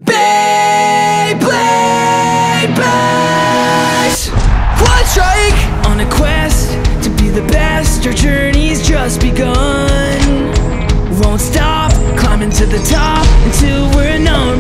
Beyblade Bash! Quadstrike! On a quest to be the best, our journey's just begun. Won't stop, climbing to the top until we're known